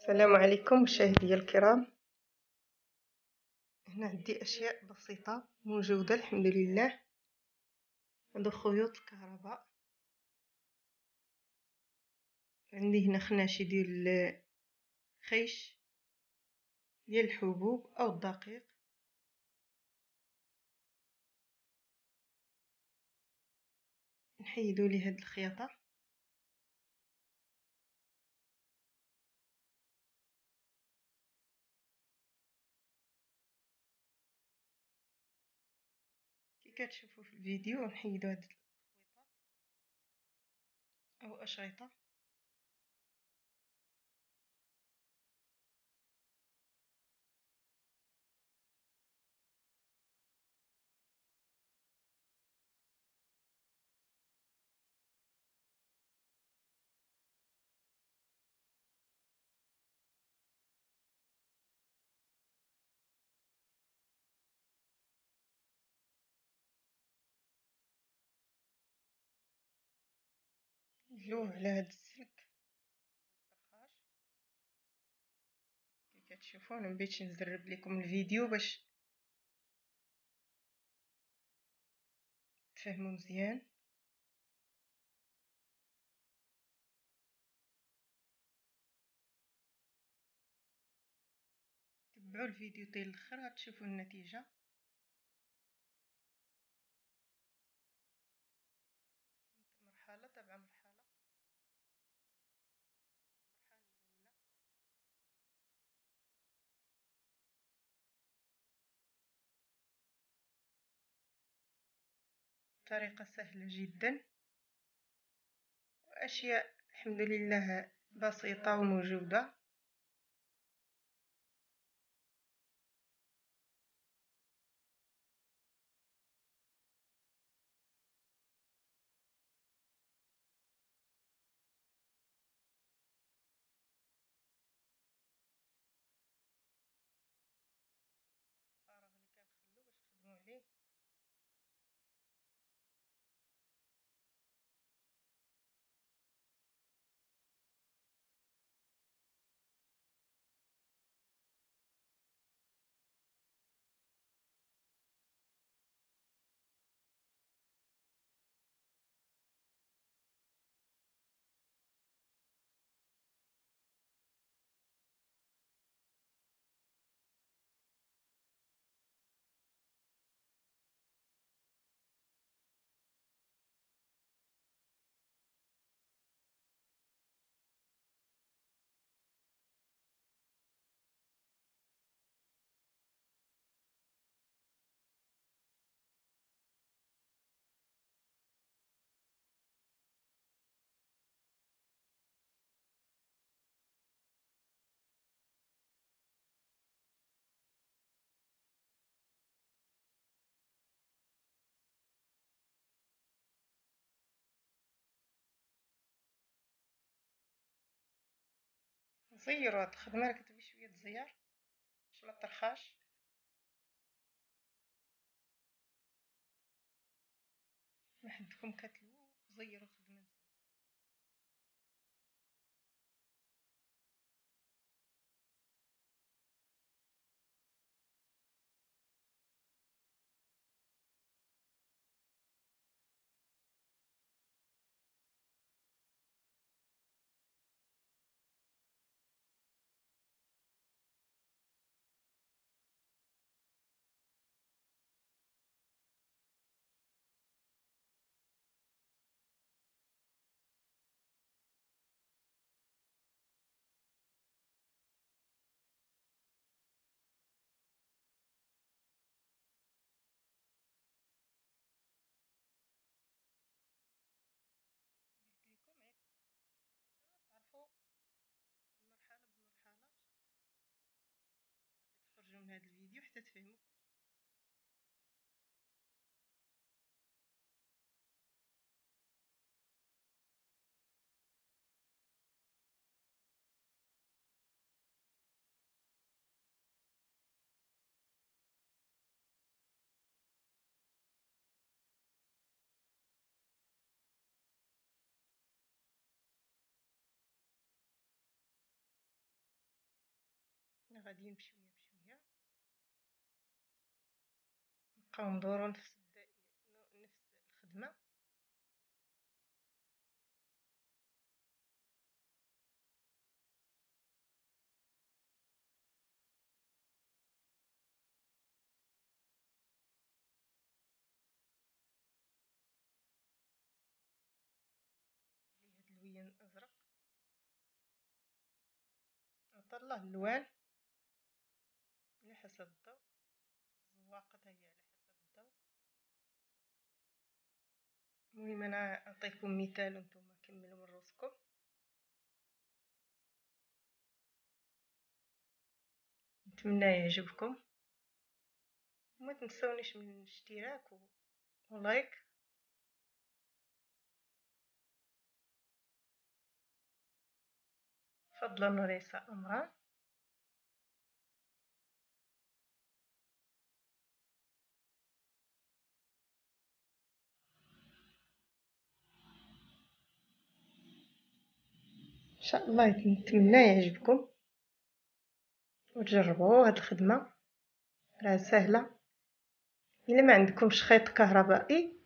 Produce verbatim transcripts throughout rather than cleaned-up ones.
السلام عليكم مشاهدي الكرام. هنا عندي اشياء بسيطه موجوده الحمد لله. هادو خيوط الكهرباء. عندي هنا خناشي ديال الخيش ديال الحبوب او الدقيق. نحيدو لي هاد الخياطه. كي كتشوفوا في الفيديو نحيدو هاد الخويطات او اشرطه. نجلوه على هاد السلك الطرخاش. كي كتشوفوا انا مبغيتش نزرب لكم الفيديو باش تفهموا مزيان. تبعوا الفيديو حتى الاخر غتشوفوا النتيجه. مرحله تبع مرحله. المرحله الاولى طريقه سهله جدا واشياء الحمد لله بسيطه وموجوده. الفراغ اللي كنخلو باش نخدمو عليه. نزيرو هاد الخدمه راه كتبغي شويه تزيار باش ما طرخاش. ما حدكم كتلوو زيروا الخدمه مزيان. قلت لكم عيد تعرفوا مرحله بمرحله. غادي تخرجوا من هذا الفيديو حتى تفهموا كلشي. غاديين بشويه بشويه، نبقاو ندورو نفس نفس الخدمه. هاد اللوين الازرق، نطلع اللوان على حسب الذوق، الزواقه هي على حسب الذوق. المهم انا نعطيكم مثال وانتم كملوا من روسكم. نتمنى يعجبكم، وما تنسونيش من الاشتراك ولايك. فضلا وليس امرا. ان شاء الله نتمنى يعجبكم وتجربوا هاد الخدمه، راه سهله. الا ما عندكمش خيط كهربائي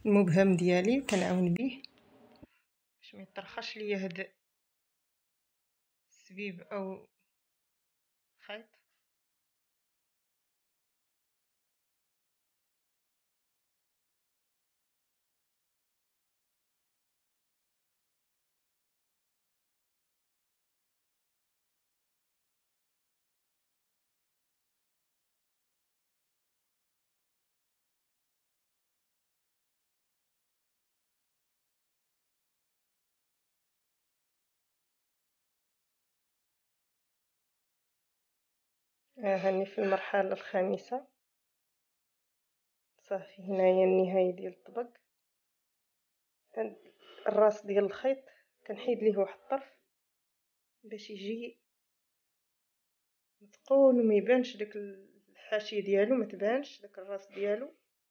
المبهم ديالي وكنعاون بيه باش ما يطرخش ليا هاد السبيب او خيط. ها هاني في المرحله الخامسه. صافي هنايا النهايه ديال الطبق. هاد الراس ديال الخيط كنحيد ليه واحد الطرف باش يجي مثقون وما يبانش داك الحاشيه ديالو، ما تبانش داك الراس ديالو.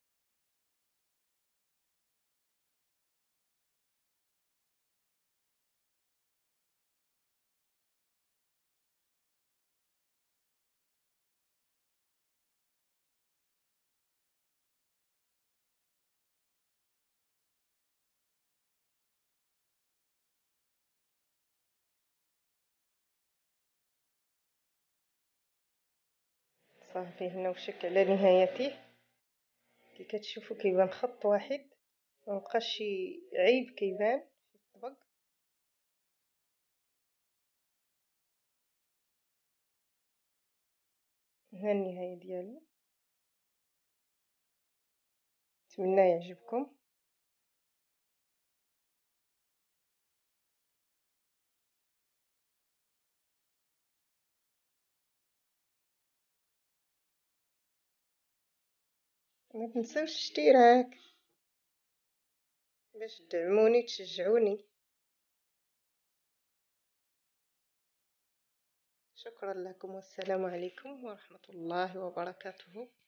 صافي هنا وشك على نهايته. كي كتشوفوا كيبان خط واحد، مبقاش شي عيب كيبان في الطبق. ها النهايه ديالو. نتمنى يعجبكم. ما تنسوش الاشتراك باش تدعموني تشجعوني. شكرا لكم والسلام عليكم ورحمة الله وبركاته.